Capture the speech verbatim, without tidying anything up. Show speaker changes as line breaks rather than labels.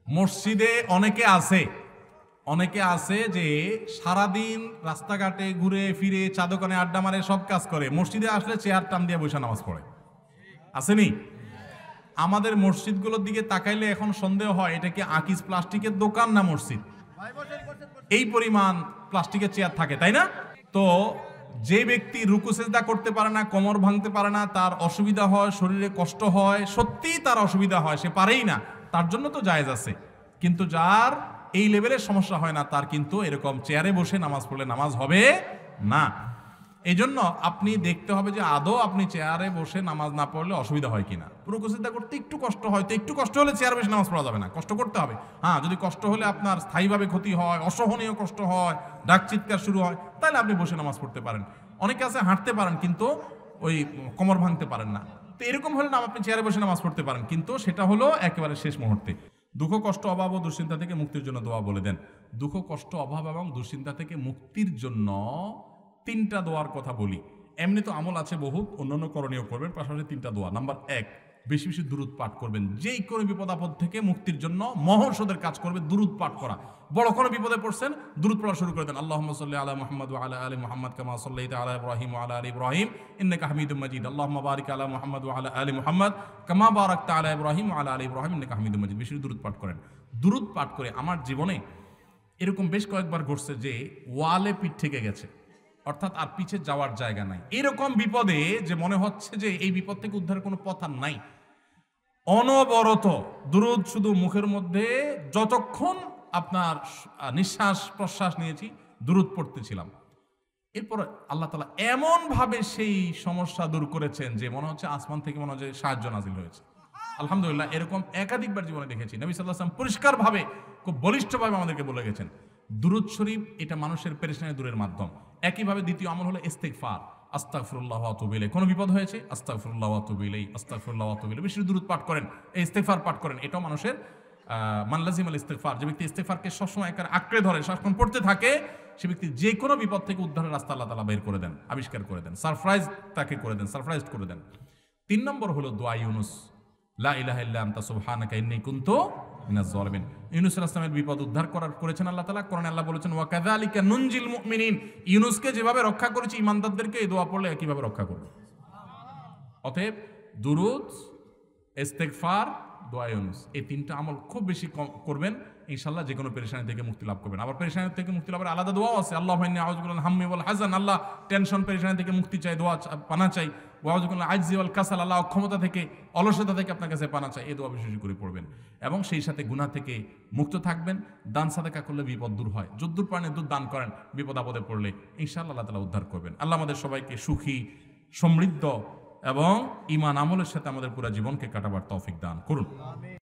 মসজিদে অনেকে আছে অনেকে আছে যে সারাদিন রাস্তাঘাটে ঘুরে ফিরে চা দোকানে আড্ডা মারে, সব কাজ করে, মসজিদে আসলে চেয়ার টান দিয়ে বসে নামাজ পড়ে। আসেনি? আমাদের মসজিদগুলোর দিকে তাকাইলে এখন সন্দেহ হয় এটা কি আকিজ প্লাস্টিকের দোকান না মসজিদ। এই পরিমাণ প্লাস্টিকের চেয়ার থাকে, তাই না? তো যে ব্যক্তি রুকু সেজদা করতে পারে না, কোমর ভাঙতে পারে না, তার অসুবিধা হয়, শরীরে কষ্ট হয়, সত্যিই তার অসুবিধা হয়, সে পারেই না, তার জন্য তো জায়েজ আছে। কিন্তু যার এই লেভেলের সমস্যা হয় না, তার কিন্তু এরকম চেয়ারে বসে নামাজ পড়লে নামাজ হবে না। এই জন্য আপনি দেখতে হবে যে আদৌ আপনি চেয়ারে বসে নামাজ না পড়লে অসুবিধা হয় কিনা। রুকু সিজদা করতে একটু কষ্ট হয়, তো একটু কষ্ট হলে চেয়ারে বসে নামাজ পড়া যাবে না, কষ্ট করতে হবে। হ্যাঁ, যদি কষ্ট হলে আপনার স্থায়ীভাবে ক্ষতি হয়, অসহনীয় কষ্ট হয়, ডাক চিৎকার শুরু হয়, তাহলে আপনি বসে নামাজ পড়তে পারেন। অনেকে আছে হাঁটতে পারেন কিন্তু ওই কোমর ভাঙতে পারেন না, তো এরকম হলে না আপনি চেয়ারে বসে নামাজ পড়তে পারেন, কিন্তু সেটা হলো একেবারে শেষ মুহূর্তে। দুঃখ কষ্ট অভাব ও দুশ্চিন্তা থেকে মুক্তির জন্য দোয়া বলে দেন। দুঃখ কষ্ট অভাব এবং দুশ্চিন্তা থেকে মুক্তির জন্য তিনটা দোয়ার কথা বলি। এমনি তো আমল আছে বহুত, অন্যান্য করণীয় করবেন, পাশাপাশি তিনটা দোয়া। নাম্বার এক, বেশি বেশি দুরুদ পাঠ করবেন। যেই কোনো বিপদ আপদ থেকে মুক্তির জন্য মহৌষধের কাজ করবে দুরুদ পাঠ করা। বড় কোনো বিপদে পড়ছেন, দুরুদ পড়া শুরু করে দেন। আল্লাহুম্মা সাল্লি আলা মুহাম্মাদ ওয়া আলা আলি মুহাম্মাদ কামা সাল্লাইতা আলা ইব্রাহিম ওয়া আলা আলি ইব্রাহিম ইন্নাকা হামিদুম মাজিদ। আল্লাহুম্মা বারিক আলা মুহাম্মাদ ওয়া আলা আলি মুহাম্মাদ কামা বারাকতা আলা ইব্রাহিম ওয়া আলা আলি ইব্রাহিম ইন্নাকা হামিদুম মাজিদ। বেশি দুরুদ পাঠ করেন। দুরুদ পাঠ করে আমার জীবনে এরকম বেশ কয়েকবার ঘটছে যে ওয়ালে পিঠ থেকে গেছে, অর্থাৎ আর পিছে যাওয়ার জায়গা নাই। এরকম বিপদে যে মনে হচ্ছে যে এই বিপদ থেকে উদ্ধারের কোনো পথ আর নাই, অনবরত দুরুদ শুধু মুখের মধ্যে, যতক্ষণ আপনার নিঃশ্বাস প্রশ্বাস নিয়েছি দুরুদ পড়তেছিলাম। এরপর আল্লাহ তাআলা এমন ভাবে সেই সমস্যা দূর করেছেন যে মনে হচ্ছে আসমান থেকে মনে হচ্ছে সাহায্য নাজিল হয়েছে। আলহামদুলিল্লাহ, এরকম একাধিকবার জীবনে দেখেছি। নবী সাল্লাল্লাহু আলাইহি ওয়াসাল্লাম পরিষ্কারভাবে, খুব বলিষ্ঠভাবে আমাদেরকে বলে গেছেন দুরুদ শরীফ এটা মানুষের পেরেশানি দূরের মাধ্যম। একইভাবে দ্বিতীয় আমল হলো ইস্তিগফার, আস্তাগফিরুল্লাহ ওয়া আতুবু ইলাইহি। কোনো বিপদ হয়েছে, আস্তাগফিরুল্লাহ ওয়া আতুবু ইলাইহি, আস্তাগফিরুল্লাহ ওয়া আতুবু ইলাইহি। বেশি দুরুদ পাঠ করেন, এই ইস্তিগফার পাঠ করেন, এটাও মানুষের মান লাজিমাল ইস্তিগফার, যে ব্যক্তি ইস্তিগফারকে সবসময় একার আঁকড়ে ধরে সারাক্ষণ পড়তে থাকে, সে ব্যক্তি যে কোনো বিপদ থেকে উদ্ধারের রাস্তা আল্লাহ তাআলা বের করে দেন, আবিষ্কার করে দেন, সারপ্রাইজ তাকে করে দেন, সারপ্রাইজ করে দেন। তিন নম্বর হলো দোয়া ইউনুস, লা ইলাহা ইল্লা আনতা সুবহানাকা ইন্নী কুনতু মিনাজ জালিমিন। ইউনুস আলাইহিস সালামের বিপদ উদ্ধার করার করেছেন আল্লাহ তাআলা। কোরআনে আল্লাহ বলেছেন ওয়া কাযালিকা নুনজিল মুমিনিন, ইউনুসকে যেভাবে রক্ষা করেছি ঈমানদারদেরকে এই দোয়া পড়লে একইভাবে রক্ষা করব। অতএব দুরুদ, ইস্তিগফার, দোয়া ইউনুস, এই তিনটা আমল খুব বেশি করবেন, ইনশাআল্লাহ যে কোনো পেরেশানি থেকে মুক্তি লাভ করবেন। আবার পেরেশানি থেকে মুক্তি লাভের আলাদা দোয়াও আছে। আল্লাহুম্মা ইন্নী আউযু বিকা মিনাল হাম্মি ওয়াল হাযান, আল্লাহ টেনশন পেরেশানি থেকে মুক্তি চাই, দোয়া পানা চাই। ওয়া আউযু বিকা মিনাল আজজি ওয়াল কাসাল, আল্লাহ অক্ষমতা থেকে, অলসতা থেকে আপনার কাছে পানা চাই। এই দোয়া বিশেষ করে পড়বেন এবং সেই সাথে গুনাহ থেকে মুক্ত থাকবেন। দান সাদাকা করলে বিপদ দূর হয়, যদ্দূর পারেন দুধ দান করেন, বিপদ আপদে পড়লে ইনশাআল্লাহ আল্লাহ তাআলা উদ্ধার করবেন। আল্লাহ আমাদের সবাইকে সুখী, সমৃদ্ধ এবং ঈমান আমলের সাথে আমাদের পুরো জীবনকে কাটাবার তৌফিক দান করুন।